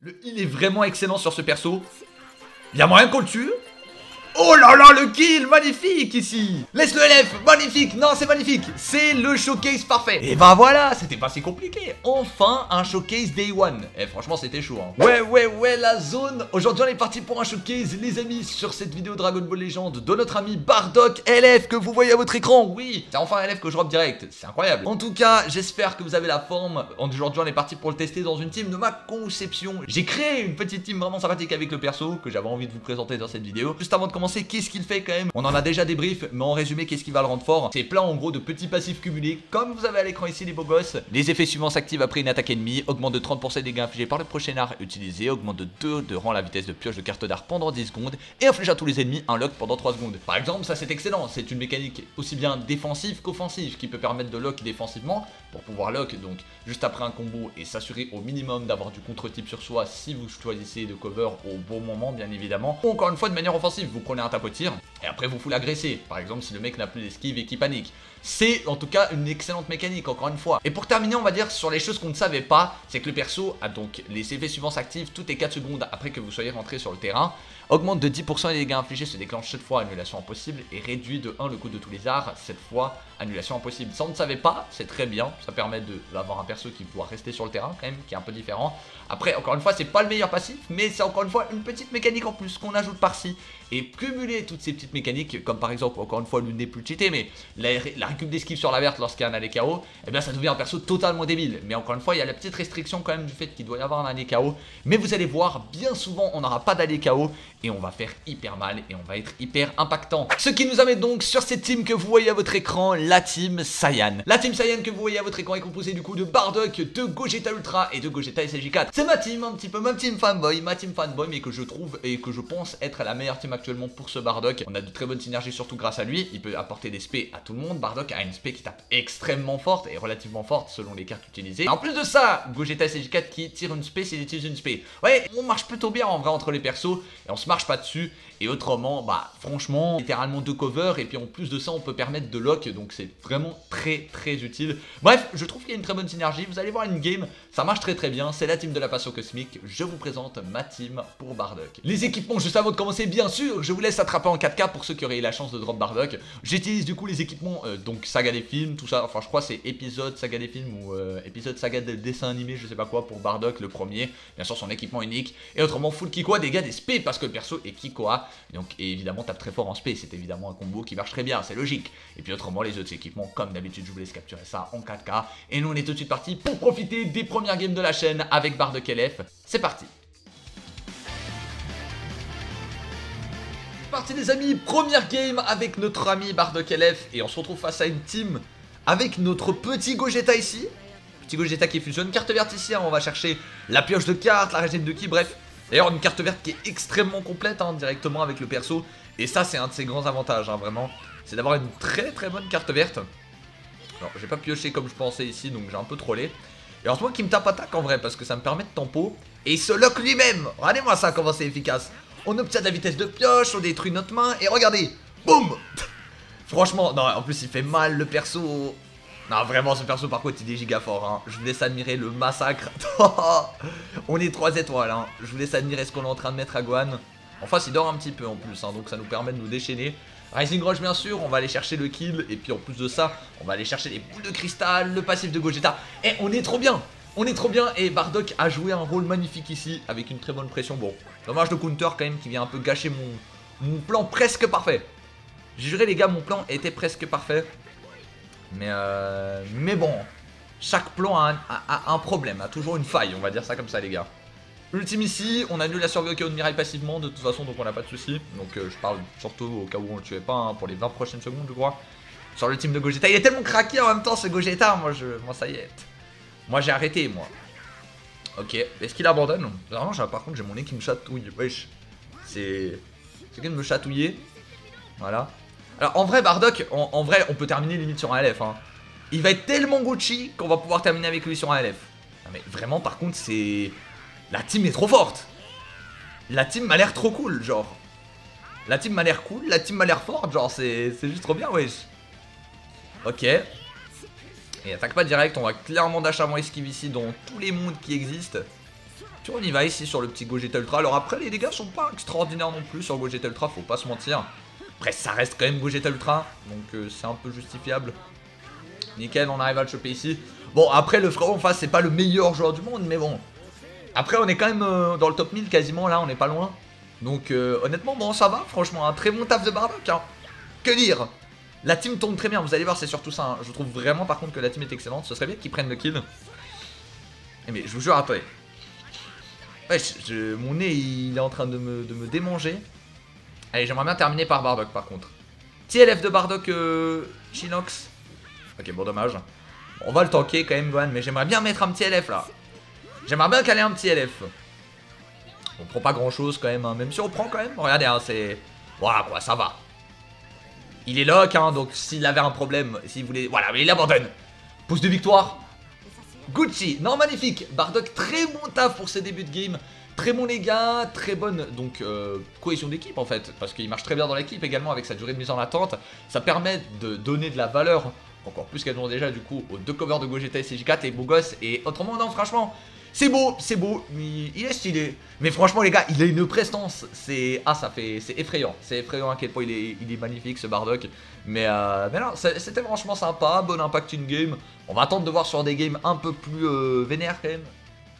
Le heal est vraiment excellent sur ce perso. Il y a moyen qu'on le tue. Oh là là, le kill, magnifique ici. Laisse le LF, magnifique. Non, c'est magnifique. C'est le showcase parfait. Et ben voilà, c'était pas si compliqué. Enfin, un showcase day one. Et franchement, c'était chaud, hein. Ouais, la zone. Aujourd'hui, on est parti pour un showcase, les amis, sur cette vidéo Dragon Ball Legend de notre ami Bardock LF que vous voyez à votre écran. Oui, c'est enfin un LF que je drop direct. C'est incroyable. En tout cas, j'espère que vous avez la forme. Aujourd'hui, on est parti pour le tester dans une team de ma conception. J'ai créé une petite team vraiment sympathique avec le perso que j'avais envie de vous présenter dans cette vidéo. Juste avant de commencer, qu'est-ce qu'il fait quand même? On en a déjà des briefs, mais en résumé, qu'est-ce qui va le rendre fort? C'est plein en gros de petits passifs cumulés, comme vous avez à l'écran ici les beaux gosses. Les effets suivants s'activent après une attaque ennemie, augmente de 30% les dégâts infligés par le prochain art utilisé, augmente de 2 de rang la vitesse de pioche de carte d'art pendant 10 secondes, et inflige à tous les ennemis un lock pendant 3 secondes. Par exemple, ça c'est excellent, c'est une mécanique aussi bien défensive qu'offensive, qui peut permettre de lock défensivement, pour pouvoir lock donc juste après un combo et s'assurer au minimum d'avoir du contre-type sur soi si vous choisissez de cover au bon moment bien évidemment. Ou encore une fois de manière offensive, vous prenez un tapotir et après vous full agresser, par exemple si le mec n'a plus d'esquive et qui panique. C'est en tout cas une excellente mécanique encore une fois. Et pour terminer on va dire sur les choses qu'on ne savait pas, c'est que le perso a donc les effets suivants s'activent toutes les 4 secondes après que vous soyez rentré sur le terrain. Augmente de 10% les dégâts infligés, se déclenche 7 fois, annulation impossible, et réduit de 1 le coût de tous les arts, 7 fois, annulation impossible. Ça on ne savait pas, c'est très bien, ça permet d'avoir un perso qui doit rester sur le terrain quand même, qui est un peu différent. Après encore une fois c'est pas le meilleur passif, mais c'est encore une fois une petite mécanique en plus qu'on ajoute par-ci. Et cumuler toutes ces petites mécaniques, comme par exemple encore une fois l'une des plus cheatées, mais la récup d'esquive sur la verte lorsqu'il y a un allé KO, et bien ça devient un perso totalement débile. Mais encore une fois il y a la petite restriction quand même du fait qu'il doit y avoir un allé KO. Mais vous allez voir, bien souvent on n'aura pas d'allé KO et on va faire hyper mal et on va être hyper impactant. Ce qui nous amène donc sur cette team que vous voyez à votre écran, la team Saiyan. La team Saiyan que vous voyez à votre écran est composée du coup de Bardock, de Gogeta Ultra et de Gogeta SSJ4. C'est ma team, un petit peu ma team fanboy, mais que je trouve et que je pense être la meilleure team actuellement pour ce Bardock. On a de très bonnes synergies surtout grâce à lui, il peut apporter des spés à tout le monde. Bardock a une spé qui tape extrêmement forte et relativement forte selon les cartes utilisées. Et en plus de ça, Gogeta SSJ4 qui tire une spé s'il utilise une spé. Ouais, on marche plutôt bien en vrai entre les persos et on se marche pas dessus. Et autrement, bah franchement, littéralement 2 covers et puis en plus de ça on peut permettre de lock, donc c'est vraiment très utile. Bref, je trouve qu'il y a une très bonne synergie, vous allez voir une game, ça marche très bien, c'est la team de la passion cosmique, je vous présente ma team pour Bardock. Les équipements juste avant de commencer, bien sûr, je vous laisse attraper en 4K pour ceux qui auraient eu la chance de drop Bardock. J'utilise du coup les équipements, donc saga des films, tout ça, enfin je crois c'est épisode saga des films ou épisode saga de dessin animé, je sais pas quoi pour Bardock, le premier, bien sûr son équipement unique, et autrement full Kikoa, dégâts des spé parce que le perso est Kikoa. Donc et évidemment tape très fort en spé, c'est évidemment un combo qui marche très bien, c'est logique. Et puis autrement les autres équipements, comme d'habitude je vous laisse capturer ça en 4K. Et nous on est tout de suite parti pour profiter des premières games de la chaîne avec Bardock LF. C'est parti. Parti les amis, première game avec notre ami Bardock LF. Et on se retrouve face à une team avec notre petit Gogeta ici. Petit Gogeta qui fusionne, carte verte ici, hein, on va chercher la pioche de cartes, la régène de ki, bref. D'ailleurs une carte verte qui est extrêmement complète hein, directement avec le perso. Et ça c'est un de ses grands avantages hein, vraiment. C'est d'avoir une très bonne carte verte. Alors j'ai pas pioché comme je pensais ici donc j'ai un peu trollé. Et alors moi qui me tape attaque en vrai parce que ça me permet de tempo. Et il se lock lui-même. Regardez-moi ça comment c'est efficace. On obtient de la vitesse de pioche, on détruit notre main et regardez. Boum. Franchement non en plus il fait mal le perso. Non vraiment ce perso par contre il est giga fort hein. Je vous laisse admirer le massacre. On est 3 étoiles hein. Je vous laisse admirer ce qu'on est en train de mettre à Gohan. En face il dort un petit peu en plus hein, donc ça nous permet de nous déchaîner. Rising Rush bien sûr, on va aller chercher le kill. Et puis en plus de ça on va aller chercher les boules de cristal, le passif de Gogeta. Et on est trop bien. On est trop bien et Bardock a joué un rôle magnifique ici avec une très bonne pression. Bon, dommage de counter quand même qui vient un peu gâcher mon plan presque parfait. J'ai juré les gars mon plan était presque parfait. Mais bon, chaque plan a un problème, a toujours une faille, on va dire ça comme ça les gars. Ultime ici, on annule la survie au KO de Mirai passivement de toute façon donc on n'a pas de soucis. Donc je parle surtout au cas où on le tuait pas hein, pour les 20 prochaines secondes je crois. Sur le team de Gogeta, il est tellement craqué en même temps ce Gogeta, moi ça y est. Moi j'ai arrêté moi. Ok, est-ce qu'il abandonne? Vraiment par contre j'ai mon nez qui me chatouille, wesh. C'est quelqu'un de me chatouiller. Voilà. Alors en vrai Bardock, en vrai on peut terminer limite sur un LF hein. Il va être tellement Gucci qu'on va pouvoir terminer avec lui sur un LF. Non mais vraiment par contre c'est... La team est trop forte. La team m'a l'air trop cool genre. La team m'a l'air cool, la team m'a l'air forte genre c'est juste trop bien wesh. Ok. Et attaque pas direct, on va clairement dash avant esquive ici dans tous les mondes qui existent. Tu vois, on y va ici sur le petit Gogeta Ultra. Alors après, les dégâts sont pas extraordinaires non plus sur Gogeta Ultra, faut pas se mentir. Après, ça reste quand même Gogeta Ultra, donc c'est un peu justifiable. Nickel, on arrive à le choper ici. Bon, après, le frérot en face, c'est pas le meilleur joueur du monde, mais bon. Après, on est quand même dans le top 1000 quasiment, là, on est pas loin. Donc, honnêtement, bon, ça va, franchement, un très bon taf de Bardock, hein. Que dire? La team tombe très bien, vous allez voir, c'est surtout ça, hein. Je trouve vraiment, par contre, que la team est excellente. Ce serait bien qu'ils prennent le kill. Mais je vous jure, attendez. Ouais, mon nez, il est en train de me démanger. Allez, j'aimerais bien terminer par Bardock, par contre. Petit LF de Bardock, Chinox. Ok, bon, dommage. Bon, on va le tanker quand même, Gohan, mais j'aimerais bien mettre un petit LF, là. J'aimerais bien caler un petit LF. On prend pas grand chose quand même, hein. Même si on prend quand même. Regardez, hein, c'est... Voilà, quoi, ça va. Il est lock, hein, donc s'il avait un problème, s'il voulait... Voilà, mais il abandonne. Pouce de victoire. Gucci, non, magnifique. Bardock, très bon taf pour ses débuts de game. Très bon les gars, très bonne donc cohésion d'équipe en fait. Parce qu'il marche très bien dans l'équipe également avec sa durée de mise en attente. Ça permet de donner de la valeur, encore plus qu'elles ont déjà du coup, aux deux covers de Gogeta et CJ4, les beaux gosses. Et autrement, non, franchement... C'est beau, il est stylé. Mais franchement les gars, il a une prestance. C'est... Ah, ça fait... C'est effrayant. C'est effrayant à quel point il est magnifique ce Bardock. Mais non, c'était franchement sympa. Bon impact in game. On va attendre de voir sur des games un peu plus vénères quand même.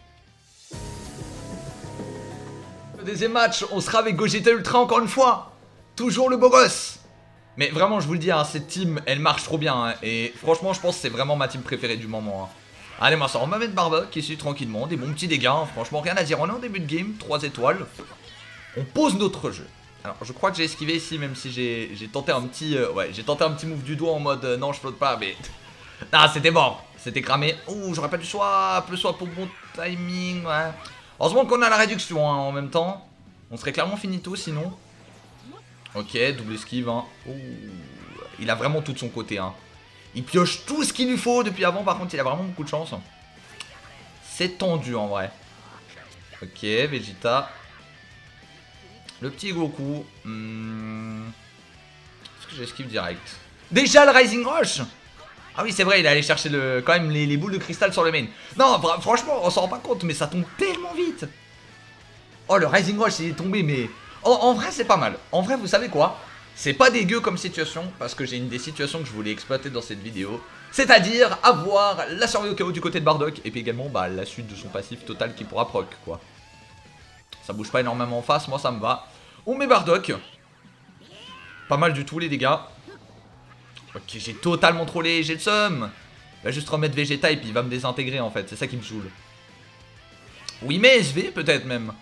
Le deuxième match, on sera avec Gogeta Ultra encore une fois. Toujours le beau gosse. Mais vraiment, je vous le dis, hein, cette team, elle marche trop bien. Hein, et franchement, je pense que c'est vraiment ma team préférée du moment. Hein. Allez, moi ça, on va mettre Bardock ici tranquillement, des bons petits dégâts, hein. Franchement rien à dire, on est en début de game, 3 étoiles. On pose notre jeu. Alors je crois que j'ai esquivé ici, même si j'ai tenté un petit ouais, j'ai tenté un petit move du doigt en mode non je flotte pas, mais... Ah c'était mort, c'était cramé. Ouh, j'aurais pas dû swap, le swap pour bon timing, ouais. Heureusement qu'on a la réduction hein, en même temps. On serait clairement finito sinon. Ok, double esquive, hein. Ouh, il a vraiment tout de son côté, hein. Il pioche tout ce qu'il lui faut depuis avant, par contre il a vraiment beaucoup de chance. C'est tendu en vrai. Ok, Vegeta. Le petit Goku. Est-ce que j'esquive direct? Déjà le Rising Rush. Ah oui c'est vrai, il est allé chercher quand même les boules de cristal sur le main. Non, franchement on s'en rend pas compte, mais ça tombe tellement vite. Oh le Rising Rush il est tombé, mais... En vrai c'est pas mal. En vrai vous savez quoi? C'est pas dégueu comme situation, parce que j'ai une des situations que je voulais exploiter dans cette vidéo. C'est-à-dire avoir la survie au KO du côté de Bardock, et puis également bah, la suite de son passif total qui pourra proc, quoi. Ça bouge pas énormément en face, moi ça me va. On met Bardock. Pas mal du tout les dégâts. Ok, j'ai totalement trollé, j'ai le seum. Il va juste remettre Vegeta et puis il va me désintégrer en fait, c'est ça qui me saoule. Oui mais SV peut-être même.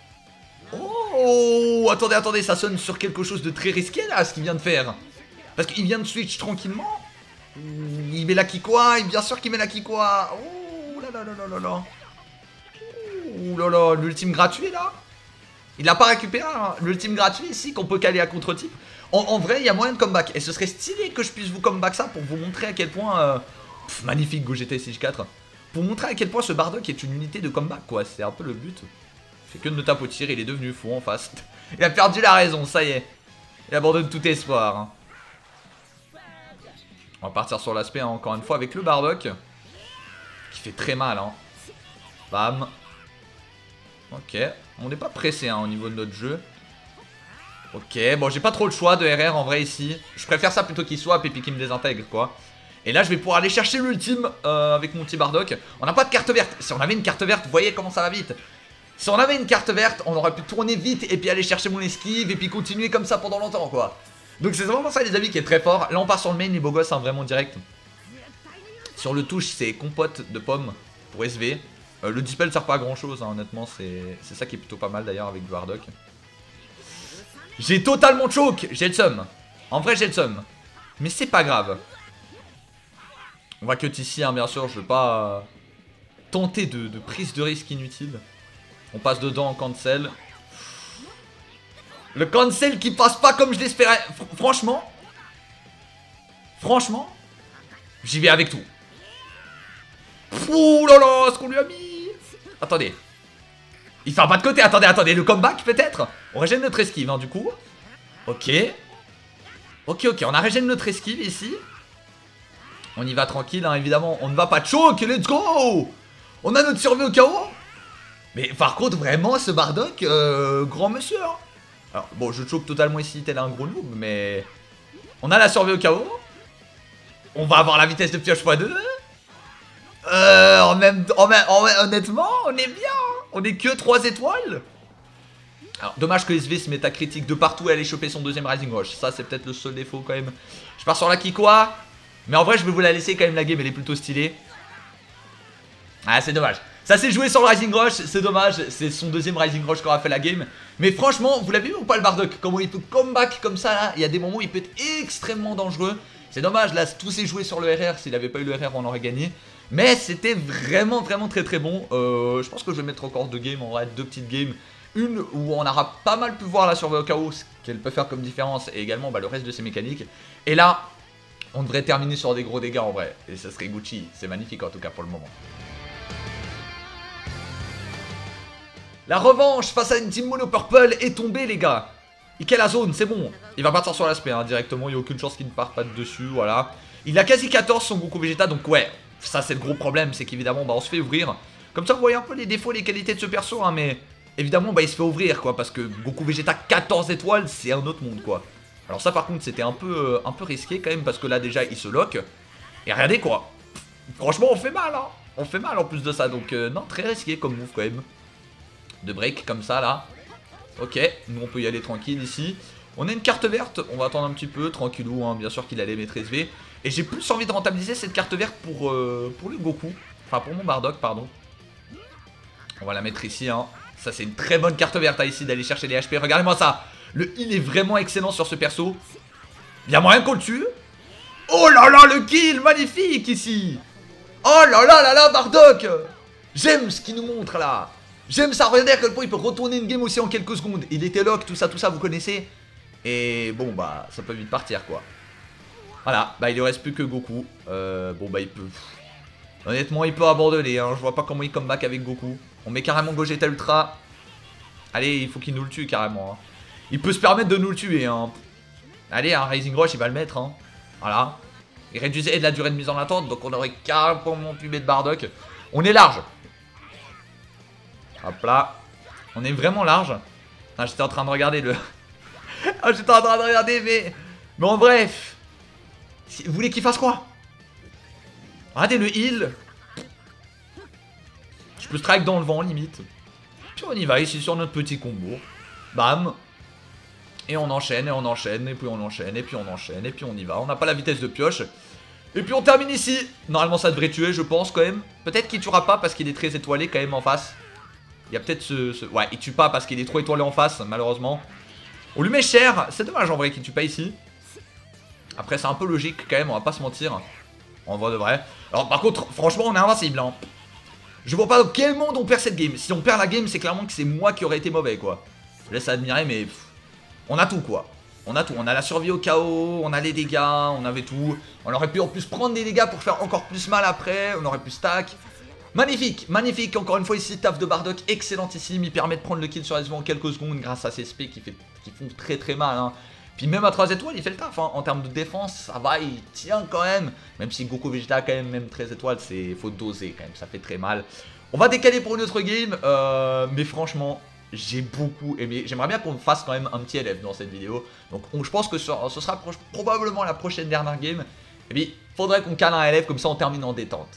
Oh, attendez, ça sonne sur quelque chose de très risqué là, ce qu'il vient de faire. Parce qu'il vient de switch tranquillement. Il met la Kikoa, bien sûr qu'il met la Kikoa. Oh là là là là là là. Oh là là, l'ultime gratuit là. Il l'a pas récupéré, hein. L'ultime gratuit ici qu'on peut caler à contre-type. En vrai, il y a moyen de comeback. Et ce serait stylé que je puisse vous comeback ça pour vous montrer à quel point... magnifique Gogeta SH4. Pour montrer à quel point ce Bardock est une unité de comeback quoi, c'est un peu le but. C'est que de me tapotir, il est devenu fou en face. Il a perdu la raison, ça y est. Il abandonne tout espoir. Hein. On va partir sur l'aspect hein, encore une fois avec le Bardock. Qui fait très mal. Hein. Bam. Ok. On n'est pas pressé hein, au niveau de notre jeu. Ok. Bon, j'ai pas trop le choix de RR en vrai ici. Je préfère ça plutôt qu'il swap et puis qu'il me désintègre quoi. Et là, je vais pouvoir aller chercher l'ultime avec mon petit Bardock. On n'a pas de carte verte. Si on avait une carte verte, vous voyez comment ça va vite. Si on avait une carte verte, on aurait pu tourner vite et puis aller chercher mon esquive et puis continuer comme ça pendant longtemps quoi. Donc c'est vraiment ça les amis qui est très fort. Là on part sur le main les beaux gosses hein, vraiment direct. Sur le touche c'est compote de pommes pour SV. Le dispel sert pas à grand chose hein, honnêtement, c'est ça qui est plutôt pas mal d'ailleurs avec Bardock. J'ai totalement choke, j'ai le seum. En vrai j'ai le seum. Mais c'est pas grave. On va cut ici hein, bien sûr, je veux pas tenter de prise de risque inutile. On passe dedans en cancel. Le cancel qui passe pas comme je l'espérais. Franchement, j'y vais avec tout. Ouh là là, ce qu'on lui a mis. Attendez. Il fait un pas de côté. Attendez. Le comeback peut-être. On régène notre esquive hein, du coup. Ok. Ok. On a régène notre esquive ici. On y va tranquille hein, évidemment. On ne va pas choke. Let's go. On a notre survie au KO. Mais par contre, vraiment, ce Bardock, grand monsieur. Hein. Alors, bon, je choque totalement ici, tel un gros noob, mais... On a la survie au chaos. On va avoir la vitesse de pioche x2. Honnêtement, on est bien. On est que 3 étoiles. Alors, dommage que SV se mette à critique de partout et aller choper son deuxième Rising Rush. Ça, c'est peut-être le seul défaut quand même. Je pars sur la Kikoa. Mais en vrai, je vais vous la laisser quand même, la game, elle est plutôt stylée. Ah, c'est dommage. Ça s'est joué sur le Rising Rush, c'est dommage. C'est son deuxième Rising Rush qu'aura fait la game. Mais franchement, vous l'avez vu ou pas le Bardock? Comment il peut comeback comme ça là? Il y a des moments où il peut être extrêmement dangereux. C'est dommage, là, tout s'est joué sur le RR. S'il n'avait pas eu le RR, on aurait gagné. Mais c'était vraiment très très bon. Je pense que je vais mettre encore 2 games, en vrai, 2 petites games. Une où on aura pas mal pu voir la survie au chaos, ce qu'elle peut faire comme différence, et également le reste de ses mécaniques. Et là, on devrait terminer sur des gros dégâts en vrai. Et ça serait Gucci, c'est magnifique en tout cas pour le moment. La revanche face à une team mono purple est tombée les gars. Il a la zone, c'est bon. Il va partir sur l'aspect hein, directement, il n'y a aucune chance qu'il ne parte pas de dessus, voilà. Il a quasi 14 son Goku Vegeta, donc ouais, ça c'est le gros problème, c'est qu'évidemment on se fait ouvrir. Comme ça vous voyez un peu les défauts, les qualités de ce perso, hein, mais évidemment il se fait ouvrir quoi, parce que Goku Vegeta 14 étoiles, c'est un autre monde quoi. Alors ça par contre c'était un peu risqué quand même, parce que là déjà il se lock. Et regardez quoi, franchement on fait mal hein. On fait mal en plus de ça, donc non, très risqué comme move quand même. De break comme ça là. Ok, nous on peut y aller tranquille ici. On a une carte verte, on va attendre un petit peu, tranquillou, hein, bien sûr qu'il allait mettre SV. Et j'ai plus envie de rentabiliser cette carte verte pour le Goku. Enfin pour mon Bardock, pardon. On va la mettre ici, hein. Ça c'est une très bonne carte verte hein, ici d'aller chercher les HP. Regardez-moi ça. Le heal est vraiment excellent sur ce perso. Il y a moyen qu'on le tue. Oh là là, le kill, magnifique ici. Oh là là là là, Bardock. J'aime ce qu'il nous montre là. J'aime ça, regardez à quel point il peut retourner une game aussi en quelques secondes. Il était lock, tout ça, vous connaissez. Et bon, bah, ça peut vite partir, quoi. Voilà, bah, il ne reste plus que Goku. Bon, bah, il peut... Honnêtement, il peut abandonner, hein. Je vois pas comment il comeback avec Goku. On met carrément Gogeta Ultra. Allez, il faut qu'il nous le tue, carrément. Hein. Il peut se permettre de nous le tuer, hein. Allez, un Rising Rush, il va le mettre, hein. Voilà. Il réduisait la durée de mise en attente, donc on aurait carrément pu mettre Bardock. On est large. Hop là. On est vraiment large. Ah, j'étais en train de regarder le... ah, j'étais en train de regarder, mais en bref. Vous voulez qu'il fasse quoi? Regardez le heal. Je peux strike dans le vent, limite. Puis on y va ici sur notre petit combo. Bam. Et on enchaîne, et on enchaîne, et puis on enchaîne, et puis on enchaîne, et puis on y va. On n'a pas la vitesse de pioche. Et puis on termine ici. Normalement ça devrait tuer, je pense, quand même. Peut-être qu'il tuera pas parce qu'il est très étoilé quand même en face. Il y a peut-être ce... Ouais, il tue pas parce qu'il est trop étoilé en face, malheureusement. On lui met cher. C'est dommage en vrai qu'il tue pas ici. Après, c'est un peu logique quand même, on va pas se mentir. En vrai de vrai. Alors par contre, franchement, on est invincible. Hein. Je vois pas dans quel monde on perd cette game. Si on perd la game, c'est clairement que c'est moi qui aurais été mauvais, quoi. Je laisse admirer, mais... on a tout, quoi. On a tout. On a la survie au chaos, on a les dégâts, on avait tout. On aurait pu en plus prendre des dégâts pour faire encore plus mal après. On aurait pu stack. Magnifique, magnifique, encore une fois ici, taf de Bardock, excellentissime, il permet de prendre le kill sur SV en quelques secondes grâce à ses SP qui font très mal. Hein. Puis même à 3 étoiles, il fait le taf, hein. En termes de défense, ça va, il tient quand même. Même si Goku Vegeta quand même 13 étoiles, faut doser quand même, ça fait très mal. On va décaler pour une autre game, mais franchement, j'ai beaucoup aimé. J'aimerais bien qu'on fasse quand même un petit LF dans cette vidéo. Donc je pense que ce sera probablement la prochaine dernière game. Et puis, faudrait qu'on cale un LF, comme ça on termine en détente.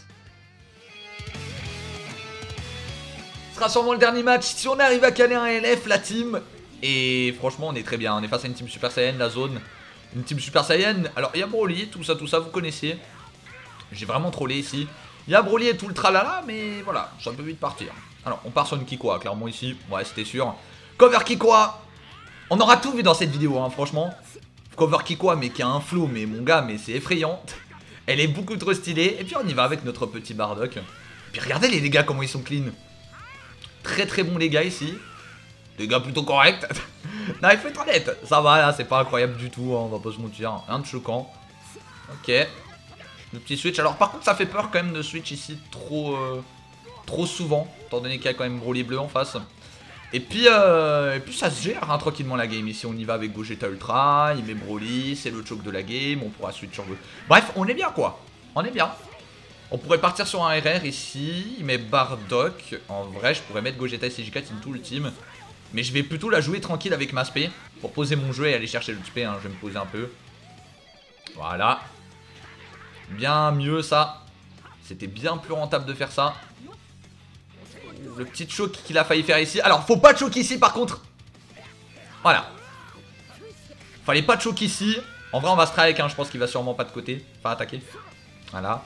Ce sera sûrement le dernier match si on arrive à caler un LF, la team. Et franchement, on est très bien. On est face à une team Super Saiyan, la zone. Une team Super Saiyan. Alors, il y a Broly, tout ça, vous connaissez. J'ai vraiment trollé ici. Il y a Broly et tout le tralala, mais voilà, ça peut vite partir. Alors, on part sur une Kikoa, clairement ici. Ouais, c'était sûr. Cover Kikoa. On aura tout vu dans cette vidéo, hein, franchement. Cover Kikoa, mais qui a un flow, mais mon gars, mais c'est effrayant. Elle est beaucoup trop stylée. Et puis, on y va avec notre petit Bardock. Et puis, regardez les dégâts, comment ils sont clean. Très bon les gars ici. Des gars plutôt corrects. Non, il faut être honnête. Ça va là, c'est pas incroyable du tout, hein, on va pas se mentir. Rien de choquant. Ok. Le petit switch. Alors par contre ça fait peur quand même de switch ici trop souvent. Étant donné qu'il y a quand même Broly bleu en face. Et puis ça se gère hein, tranquillement la game. Ici on y va avec Gogeta Ultra. Il met Broly, c'est le choke de la game. On pourra switch sur le... Bref, on est bien quoi. On est bien. On pourrait partir sur un RR ici, mais Bardock. En vrai, je pourrais mettre Gogeta SJ4 into ultime. Mais je vais plutôt la jouer tranquille avec ma spé pour poser mon jeu et aller chercher le spé. Hein. Je vais me poser un peu. Voilà. Bien mieux ça. C'était bien plus rentable de faire ça. Le petit choc qu'il a failli faire ici. Alors, faut pas de choc ici par contre. Voilà. Fallait pas de choc ici. En vrai, on va strike. Hein. Je pense qu'il va sûrement pas de côté. Pas attaquer. Voilà.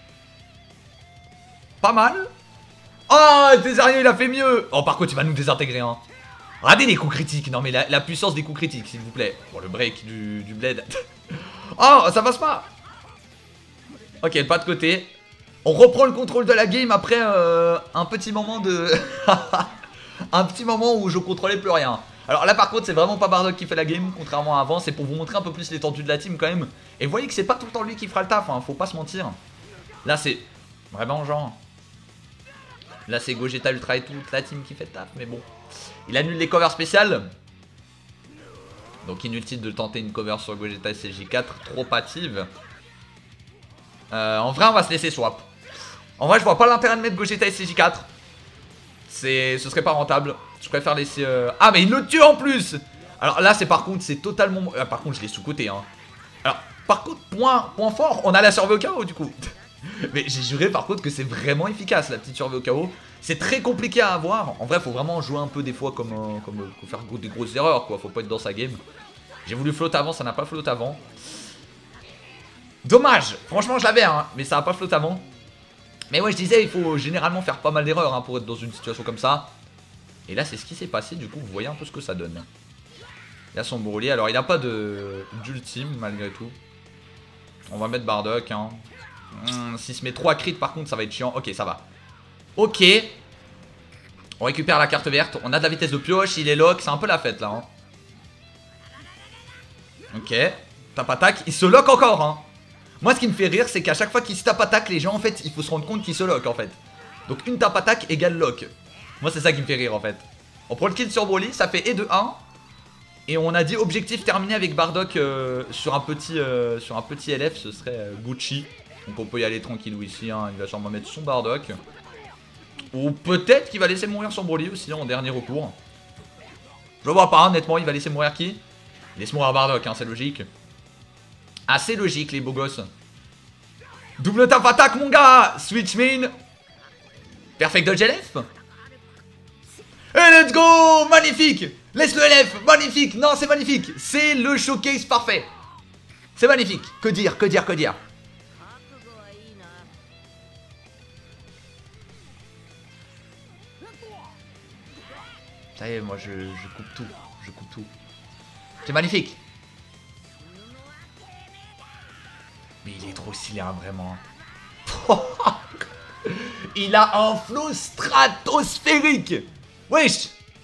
Pas mal. Oh, Désarieux, il a fait mieux. Oh, par contre, il va nous désintégrer. Hein. Regardez les coups critiques. Non, mais la puissance des coups critiques, s'il vous plaît. Bon, le break du bled. Oh, ça passe pas. Ok, pas de côté. On reprend le contrôle de la game après un petit moment de... un petit moment où je contrôlais plus rien. Alors là, par contre, c'est vraiment pas Bardock qui fait la game, contrairement à avant. C'est pour vous montrer un peu plus l'étendue de la team quand même. Et vous voyez que c'est pas tout le temps lui qui fera le taf, hein, faut pas se mentir. Là, c'est vraiment genre... Là, c'est Gogeta Ultra et toute la team qui fait le taf, mais bon. Il annule les covers spéciales. Donc inutile de tenter une cover sur Gogeta SJ4, trop hâtive. En vrai, on va se laisser swap. En vrai, je vois pas l'intérêt de mettre Gogeta SJ4. Ce serait pas rentable. Je préfère laisser... Ah, mais il le tue en plus. Alors là, c'est par contre, c'est totalement... Ah, par contre, je l'ai sous-côté, hein. Alors, par contre, point fort, on a la survie au chaos, du coup. Mais j'ai juré, par contre, que c'est vraiment efficace, la petite survie au chaos. C'est très compliqué à avoir. En vrai, faut vraiment jouer un peu des fois comme faire des grosses erreurs, quoi. Faut pas être dans sa game. J'ai voulu flotte avant, ça n'a pas flotte avant. Dommage. Franchement, je l'avais, hein, mais ça n'a pas flotte avant. Mais ouais, je disais, il faut généralement faire pas mal d'erreurs hein, pour être dans une situation comme ça. Et là, c'est ce qui s'est passé, du coup, vous voyez un peu ce que ça donne. Il y a son Broly, alors il n'a pas d'ultime, malgré tout. On va mettre Bardock, hein. S'il se met 3 crits, par contre, ça va être chiant. Ok, ça va. Ok. On récupère la carte verte. On a de la vitesse de pioche, il est lock. C'est un peu la fête, là. Hein. Ok. Tape attaque. Il se lock encore, hein. Moi, ce qui me fait rire, c'est qu'à chaque fois qu'il se tape attaque, les gens, en fait, il faut se rendre compte qu'il se lock, en fait. Donc, une tape attaque égale lock. Moi, c'est ça qui me fait rire, en fait. On prend le kill sur Broly, ça fait et de 1. Et on a dit objectif terminé avec Bardock sur un petit LF, ce serait Gucci. Donc, on peut y aller tranquillou ici, hein. Il va sûrement mettre son Bardock. Ou peut-être qu'il va laisser mourir son Broly aussi, en dernier recours. Je le vois pas, honnêtement, il va laisser mourir qui? Il laisse mourir Bardock, hein, c'est logique. Assez logique les beaux gosses. Double tap attaque mon gars. Switch main. Perfect dodge LF. Et let's go. Magnifique. Laisse le LF. Magnifique. Non c'est magnifique. C'est le showcase parfait. C'est magnifique. Que dire, que dire, que dire. Ça y est moi je coupe tout. Je coupe tout. C'est magnifique. Mais il est trop stylé, hein, vraiment. Il a un flow stratosphérique. Wesh.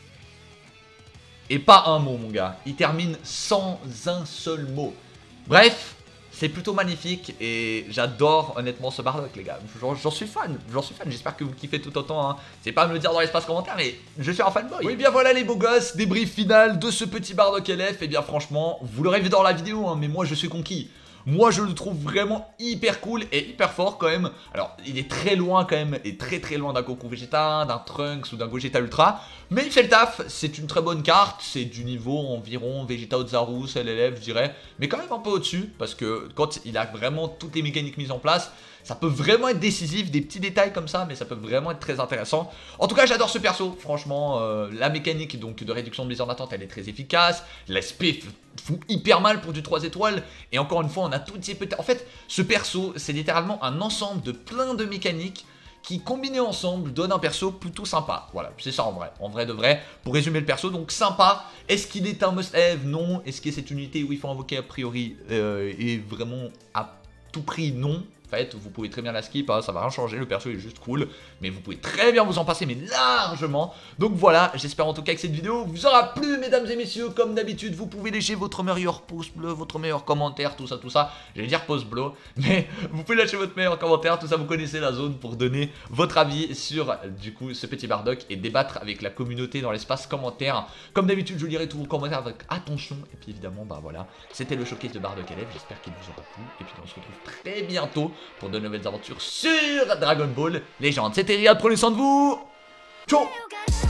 Et pas un mot, mon gars. Il termine sans un seul mot. Bref, c'est plutôt magnifique. Et j'adore, honnêtement, ce Bardock, les gars. J'en suis fan. J'en suis fan. J'espère que vous kiffez tout autant. Hein. C'est pas à me le dire dans l'espace commentaire, mais je suis un fanboy. Oui, bien voilà, les beaux gosses. Débrief final de ce petit Bardock LF. Et bien, franchement, vous l'aurez vu dans la vidéo, hein, mais moi, je suis conquis. Moi je le trouve vraiment hyper cool et hyper fort quand même. Alors il est très loin quand même, et très loin d'un Goku Vegeta, d'un Trunks ou d'un Gogeta Ultra. Mais il fait le taf, c'est une très bonne carte, c'est du niveau environ Vegeta Ozaru, LLF je dirais. Mais quand même un peu au-dessus, parce que quand il a vraiment toutes les mécaniques mises en place, ça peut vraiment être décisif, des petits détails comme ça, mais ça peut vraiment être très intéressant. En tout cas, j'adore ce perso, franchement. La mécanique donc de réduction de mise en attente, elle est très efficace. L'aspect fout hyper mal pour du 3 étoiles. Et encore une fois, on a toutes ces petites... En fait, ce perso, c'est littéralement un ensemble de plein de mécaniques qui, combinées ensemble, donnent un perso plutôt sympa. Voilà, c'est ça en vrai de vrai. Pour résumer le perso, donc sympa. Est-ce qu'il est un must-have? Non. Est-ce que cette unité où il faut invoquer a priori est vraiment à tout prix? Non. En fait, vous pouvez très bien la skip, hein, ça va rien changer, le perso est juste cool. Mais vous pouvez très bien vous en passer, mais largement. Donc voilà, j'espère en tout cas que cette vidéo vous aura plu, mesdames et messieurs. Comme d'habitude, vous pouvez lécher votre meilleur pouce bleu, votre meilleur commentaire, tout ça. J'allais dire pouce bleu, mais vous pouvez lâcher votre meilleur commentaire, tout ça, vous connaissez la zone pour donner votre avis sur, du coup, ce petit Bardock et débattre avec la communauté dans l'espace commentaire. Comme d'habitude, je lirai tous vos commentaires avec attention. Et puis évidemment, bah voilà, c'était le showcase de Bardock LF, j'espère qu'il vous aura plu. Et puis on se retrouve très bientôt pour de nouvelles aventures sur Dragon Ball Legends. C'était Riyad, prenez soin de vous. Ciao.